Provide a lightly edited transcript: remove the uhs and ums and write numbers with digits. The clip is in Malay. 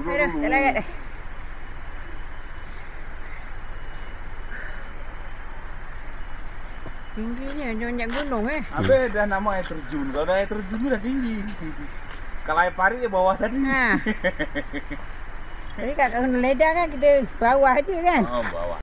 Aduh, tak larat dah. Tingginya macam gunung Habis dah nama air terjun. Kalau dah air terjun dah tinggi. Kalau air pari di bawah tadi. Jadi kat kena ledang kan kita bawah je kan. Oh, bawah.